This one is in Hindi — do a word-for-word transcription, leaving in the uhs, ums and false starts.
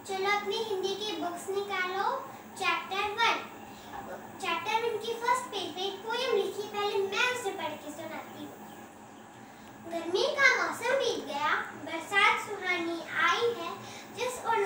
चलो अपनी हिंदी की बुक्स निकालो। चैप्टर वन चैप्टर वन की फर्स्ट पेज पे एक पोयम लिखी, पहले मैं उसे पढ़ के सुनाती हूँ। गर्मी का मौसम बीत गया, बरसात सुहानी आई है, जिस ओर